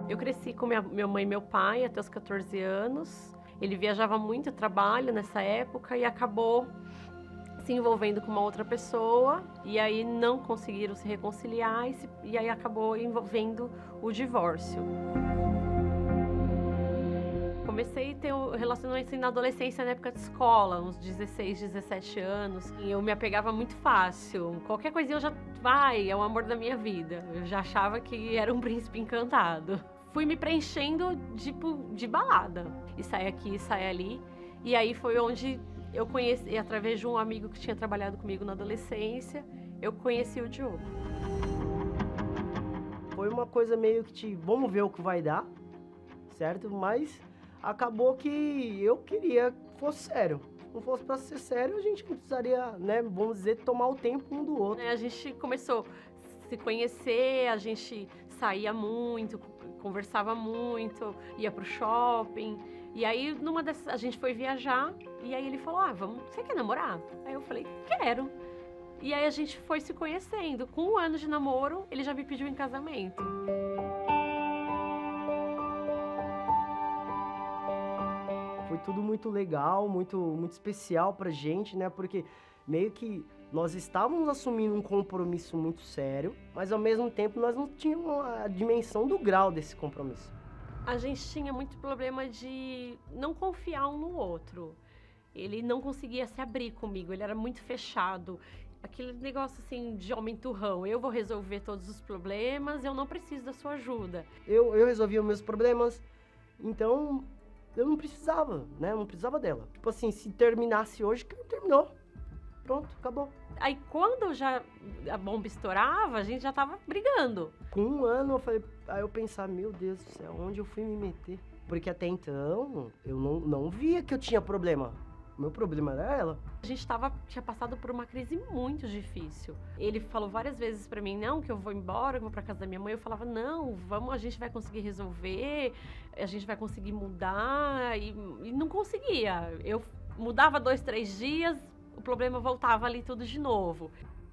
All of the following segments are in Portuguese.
Eu cresci com minha mãe e meu pai até os 14 anos. Ele viajava muito a trabalho nessa época e acabou se envolvendo com uma outra pessoa. E aí não conseguiram se reconciliar e aí acabou envolvendo o divórcio. Comecei a ter um relacionamento assim, na adolescência, na época de escola, uns 16, 17 anos. E eu me apegava muito fácil. Qualquer coisinha eu já... é o amor da minha vida. Eu já achava que era um príncipe encantado. Fui me preenchendo, tipo, de balada. E sai aqui, e sai ali. E aí foi onde eu conheci, através de um amigo que tinha trabalhado comigo na adolescência, eu conheci o Diogo. Foi uma coisa meio que vamos ver o que vai dar, certo? Mas acabou que eu queria que fosse sério. Se não fosse pra ser sério, a gente não precisaria, né, vamos dizer, tomar o tempo um do outro. A gente começou a se conhecer, a gente saía muito, conversava muito, ia pro shopping. E aí, numa dessas, a gente foi viajar e aí ele falou, você quer namorar? Aí eu falei, quero. E aí a gente foi se conhecendo. Com 1 ano de namoro, ele já me pediu em casamento. Foi tudo muito legal, muito especial pra gente, né? Porque meio que nós estávamos assumindo um compromisso muito sério, mas ao mesmo tempo nós não tínhamos a dimensão do grau desse compromisso. A gente tinha muito problema de não confiar um no outro. Ele não conseguia se abrir comigo, ele era muito fechado. Aquele negócio assim de homem turrão, eu vou resolver todos os problemas, eu não preciso da sua ajuda. Eu resolvia os meus problemas, então eu não precisava, né? Eu não precisava dela. Tipo assim, se terminasse hoje, terminou. Pronto, acabou. Aí quando já a bomba estourava, a gente já tava brigando. Com 1 ano, aí eu pensava, meu Deus do céu, onde eu fui me meter? Porque até então, eu não via que eu tinha problema. O meu problema era ela. A gente tinha passado por uma crise muito difícil. Ele falou várias vezes pra mim, não, que eu vou embora, eu vou pra casa da minha mãe. Eu falava, não, vamos, a gente vai conseguir resolver, a gente vai conseguir mudar. E não conseguia. Eu mudava 2, 3 dias, o problema voltava ali tudo de novo.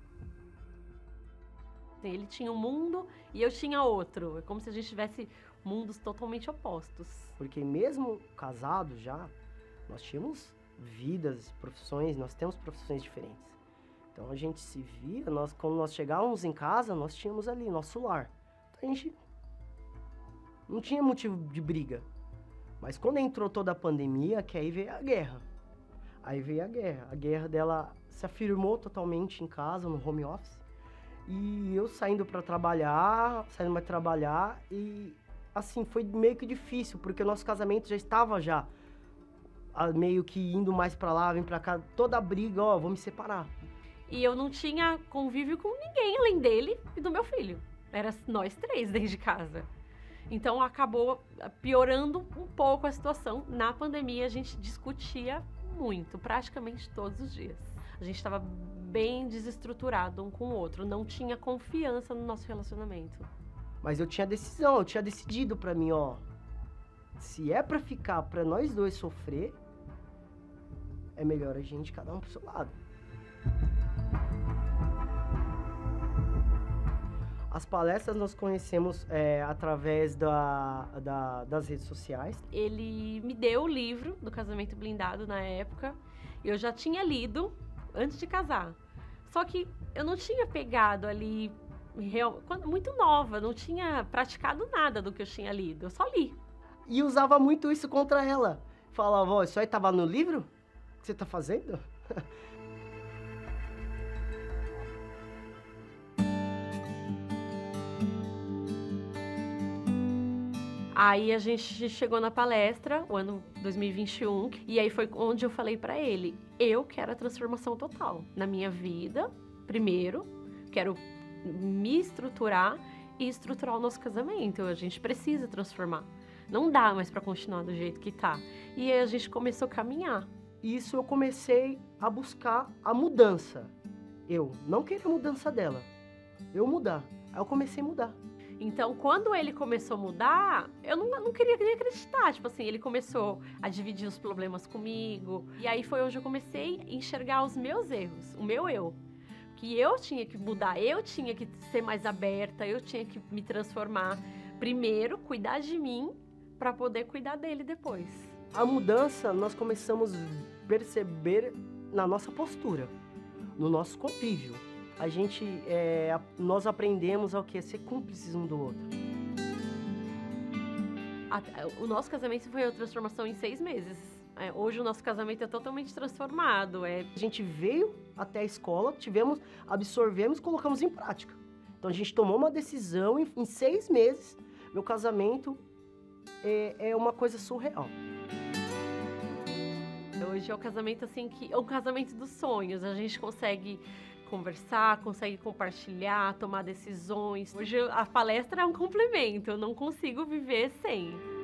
Ele tinha um mundo e eu tinha outro. É como se a gente tivesse mundos totalmente opostos. Porque mesmo casado já, nós tínhamos vidas, profissões, nós temos profissões diferentes. Então a gente se via, quando nós chegávamos em casa, nós tínhamos ali nosso lar. Então a gente não tinha motivo de briga. Mas quando entrou toda a pandemia, que aí veio a guerra. Aí veio a guerra. A guerra dela se afirmou totalmente em casa, no home office. E eu saindo para trabalhar e assim, foi meio que difícil, porque o nosso casamento já estava meio que indo mais para lá, vem para cá, toda a briga, vou me separar. E eu não tinha convívio com ninguém além dele e do meu filho. Era nós 3 dentro de casa. Então acabou piorando um pouco a situação. Na pandemia a gente discutia muito, praticamente todos os dias. A gente estava bem desestruturado um com o outro, não tinha confiança no nosso relacionamento. Mas eu tinha decisão, eu tinha decidido pra mim, se é pra ficar, pra nós dois sofrer, é melhor a gente cada um pro seu lado. As palestras nós conhecemos através das redes sociais. Ele me deu o livro do Casamento Blindado na época. Eu já tinha lido antes de casar. Só que eu não tinha pegado ali, muito nova, não tinha praticado nada do que eu tinha lido. Eu só li. E usava muito isso contra ela. Falava, isso aí tava no livro? O que você tá fazendo? Aí a gente chegou na palestra, o ano 2021, e aí foi onde eu falei pra ele, eu quero a transformação total na minha vida, primeiro, quero me estruturar e estruturar o nosso casamento, a gente precisa transformar, não dá mais pra continuar do jeito que tá. E aí a gente começou a caminhar. Isso eu comecei a buscar a mudança, eu não queria a mudança dela, eu mudar, aí eu comecei a mudar. Então, quando ele começou a mudar, eu não queria nem acreditar. Tipo assim, ele começou a dividir os problemas comigo. E aí foi onde eu comecei a enxergar os meus erros, o meu eu. Que eu tinha que mudar, eu tinha que ser mais aberta, eu tinha que me transformar. primeiro cuidar de mim para poder cuidar dele depois. A mudança nós começamos a perceber na nossa postura, no nosso convívio. Nós aprendemos ao que? Ser cúmplices um do outro. O nosso casamento foi uma transformação em 6 meses. Hoje o nosso casamento é totalmente transformado. A gente veio até a escola, absorvemos, colocamos em prática. Então a gente tomou uma decisão em 6 meses. Meu casamento é uma coisa surreal. Hoje é o casamento assim é o casamento dos sonhos. A gente consegue conversar, consegue compartilhar, tomar decisões. Hoje a palestra é um complemento, eu não consigo viver sem.